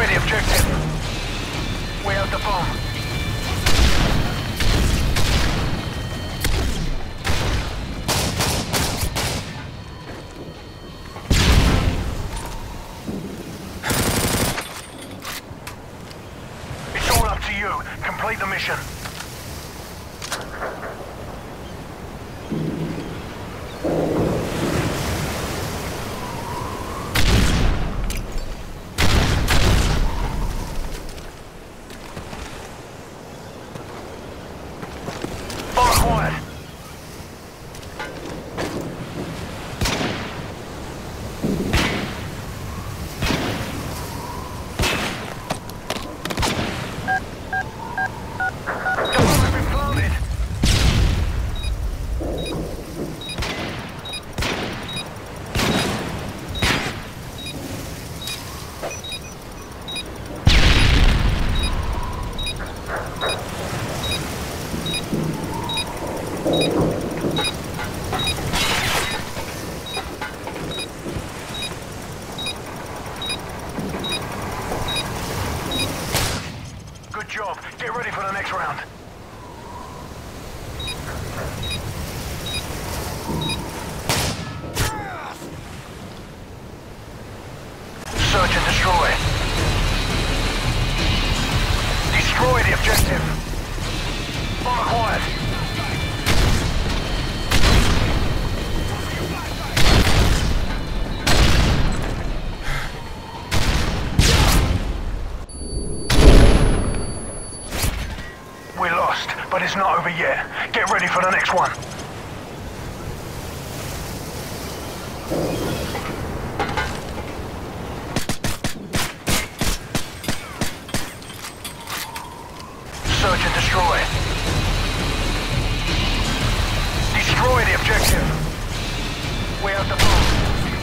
Destroy the objective. We have the bomb. It's all up to you. Complete the mission. Good job. Get ready for the next round. Search and destroy. Destroy the objective. Bomb acquired. We lost, but it's not over yet. Get ready for the next one. Search and destroy. Destroy the objective. We have the bomb.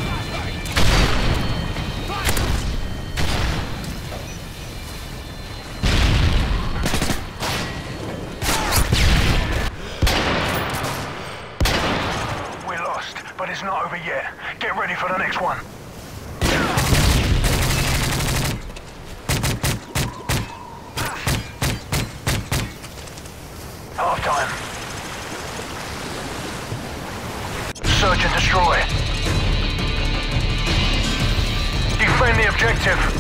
But it's not over yet. Get ready for the next one. Half time. Search and destroy. Defend the objective.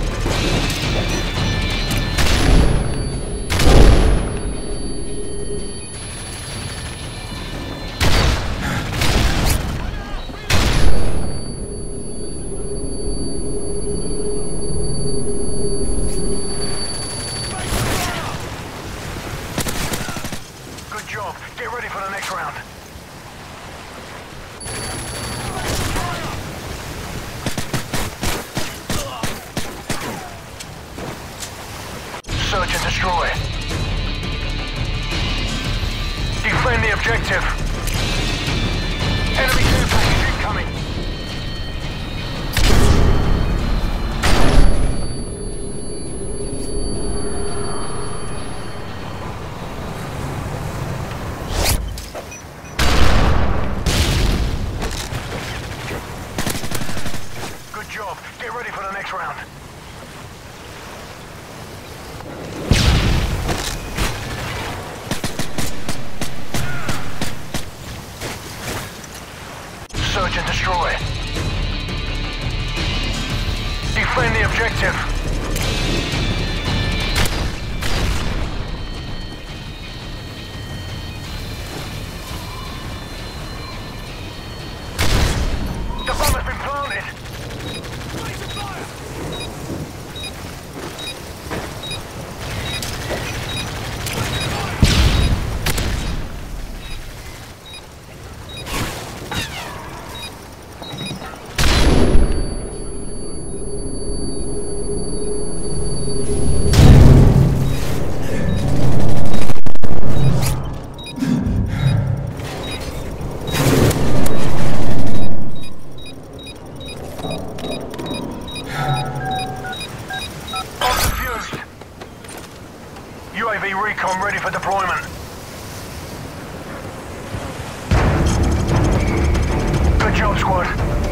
Get ready for the next round. Search and destroy. Defend the objective. Enemy care package incoming. Get ready for the next round. Search and destroy. Defend the objective. The bomb has been planted. UAV recon ready for deployment. Good job, squad.